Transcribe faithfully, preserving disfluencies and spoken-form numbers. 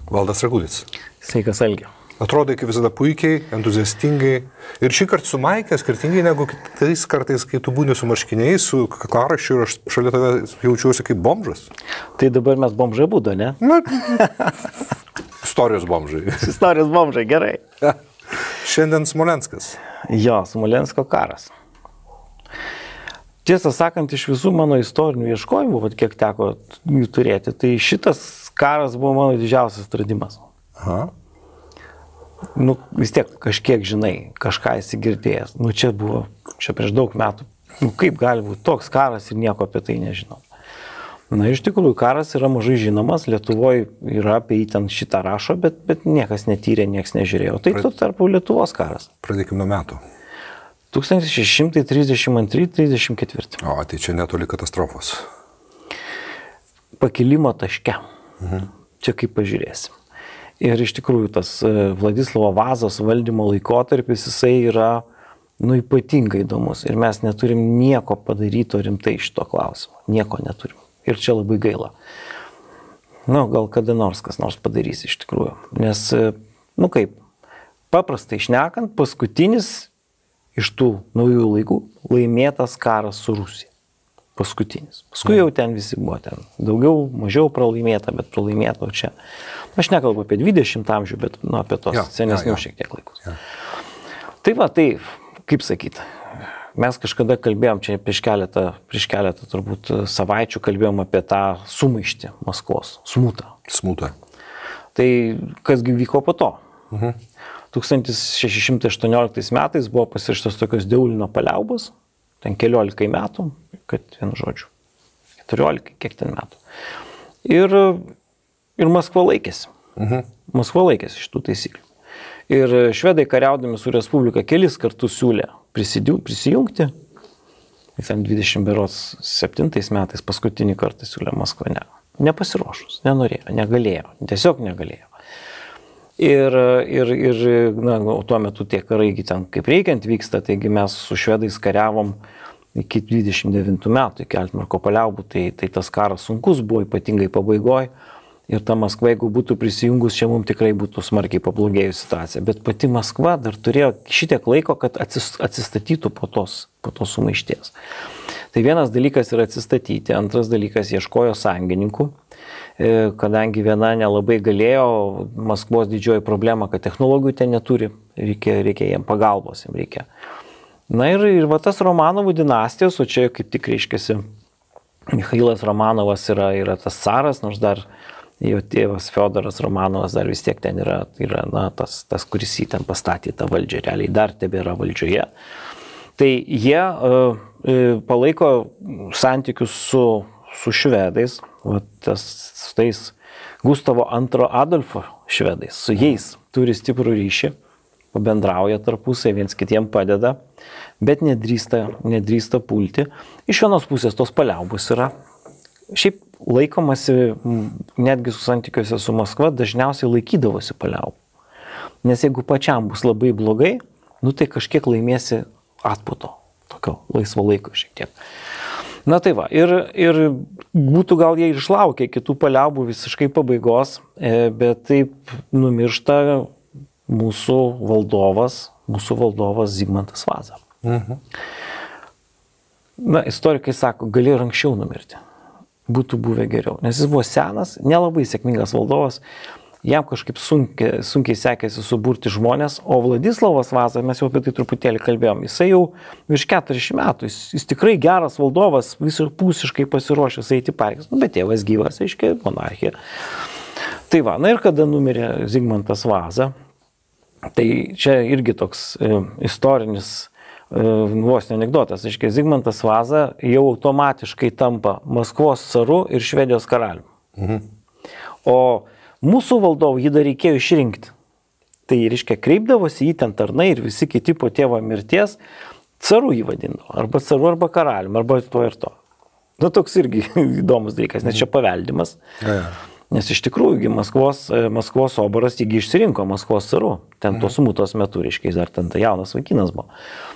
Valdas Ragulis. Sveikas, Algi. Atrodo, kaip visada puikiai, entuziastingai. Ir šį kartą su Maike, skirtingai negu kitais kartais, kai tu būni su marškiniais, su kaklaraiščiu ir aš šalia tave jaučiuosi kaip bomžas. Tai dabar mes bomžai būdo, ne? Na, istorijos bomžai. Istorijos bomžai, gerai. Šiandien Smolenskas. Jo, Smolensko karas. Tiesą sakant, iš visų mano istorinių ieškojimų, vat, kiek teko jų turėti, tai šitas karas buvo mano didžiausias atradimas. Aha. Nu, vis tiek kažkiek žinai, kažką esi girdėjęs. Nu, čia buvo, čia prieš daug metų. Nu, kaip gali būti toks karas ir nieko apie tai nežinau. Na, iš tikrųjų, karas yra mažai žinomas, Lietuvoje yra apie jį ten šitą rašo, bet, bet niekas netyrė, niekas nežiūrėjo. Tai tuo tarpu Lietuvos karas. Pradėkime nuo metų. tūkstantis šeši šimtai trisdešimt antri trisdešimt ketvirti. O, tai čia netoli katastrofos. Pakilimo taške. Mhm. Čia kaip pažiūrėsim. Ir iš tikrųjų tas Vladislavo Vazos valdymo laikotarpis, jisai yra, nu, ypatingai įdomus. Ir mes neturim nieko padaryto rimtai šito klausimo. Nieko neturim. Ir čia labai gaila. Nu, gal kada nors kas nors padarys iš tikrųjų. Nes, nu kaip, paprastai šnekant, paskutinis iš tų naujų laikų laimėtas karas su Rusija. Paskutinis. Paskui jau ten visi buvo ten. Daugiau, mažiau pralaimėta, bet pralaimėta čia. Aš nekalbu apie dvidešimtą amžių, bet nu, apie tos ja, senesnių ja, ja. šiek tiek laikus. Ja. Tai va, tai, kaip sakyti, mes kažkada kalbėjom, čia prieš keletą, prieš keletą turbūt savaičių kalbėjom apie tą sumaištį Maskvos, smūtą. Smūtą. Tai kasgi vyko po to? Mhm. tūkstantis šeši šimtai aštuonioliktais metais buvo pasirašytos tokios Deulino paliaubos, ten keliolikai metų, kad vienu žodžiu, keturiolikai, kiek ten metų. Ir, ir Maskva laikėsi. Mhm. Maskva laikėsi iš tų taisyklių. Ir švedai kariaudami su Respublika kelis kartus siūlė prisijungti. Ten dvidešimt septintais metais paskutinį kartą siūlė Maskva. Ne. Nepasiruošus, nenorėjo, negalėjo, tiesiog negalėjo. Ir, ir, ir na, tuo metu tie karai ten kaip reikiant vyksta, taigi mes su švedais kariavom iki dvidešimt devintų metų, iki Altmarko paliaubų, tai, tai tas karas sunkus buvo, ypatingai pabaigoje. Ir ta Maskva, jeigu būtų prisijungus, čia mums tikrai būtų smarkiai pablogėjusi situacija. Bet pati Maskva dar turėjo šitiek laiko, kad atsistatytų po tos, po tos sumaišties. Tai vienas dalykas yra atsistatyti, antras dalykas ieškojo sąjungininkų, kadangi viena nelabai galėjo, Maskvos didžioji problema, kad technologijų ten neturi, reikia, reikia jiem pagalbos, jiem reikia. Na ir, ir va tas Romanovų dinastijos, o čia kaip tik reiškiasi, Michailas Romanovas yra, yra tas caras, nors dar jo tėvas Fiodoras Romanovas dar vis tiek ten yra, yra na, tas, tas, kuris jį ten pastatė tą valdžią, realiai dar tebėra valdžioje. Tai jie uh, palaiko santykius su, su švedais, va, tas, su tais Gustavo antro Adolfo švedais, su jais turi stiprų ryšį, pabendrauja tarpusai, viens kitiem padeda, bet nedrįsta, nedrįsta pulti. Iš vienos pusės tos paliaubos yra. Šiaip laikomasi, netgi su santykiuose su Maskva, dažniausiai laikydavosi paliaubų. Nes jeigu pačiam bus labai blogai, nu tai kažkiek laimėsi atputo, tokio laisvo laiko šiek tiek. Na tai va, ir, ir būtų gal jie išlaukė kitų paliaubų visiškai pabaigos, bet taip numiršta mūsų valdovas, mūsų valdovas Zigmantas Vaza. Mhm. Na, istorikai sako, galėjo anksčiau numirti. Būtų buvę geriau. Nes jis buvo senas, nelabai sėkmingas valdovas, jam kažkaip sunkiai, sunkiai sekėsi suburti žmonės, o Vladislavas Vaza, mes jau apie tai truputėlį kalbėjom, jisai jau virš keturiasdešimt metų, jis, jis tikrai geras valdovas, visapusiškai pasiruošęs eiti pareigas, nu, bet tėvas gyvas, aiškiai, monarchija. Tai va, na ir kada numirė Zigmantas Vaza, tai čia irgi toks e, istorinis vos ne anekdotas, aiškiai, Zigmantas Vaza jau automatiškai tampa Maskvos caru ir Švedijos karaliumi. Mhm. O mūsų valdovų jį dar reikėjo išrinkti. Tai, reiškia, kreipdavosi jį ten tarnai ir visi kiti po tėvo mirties caru jį vadindavo. Arba caru, arba karaliumi, arba to ir to. Nu, toks irgi įdomus dalykas, nes čia paveldimas. Ja, ja. Nes iš tikrųjų Maskvos, Maskvos oboras jį išsirinko Maskvos caru. Ten tos smūtos metu, reiškia, jis dar ten jaunas vaikinas buvo.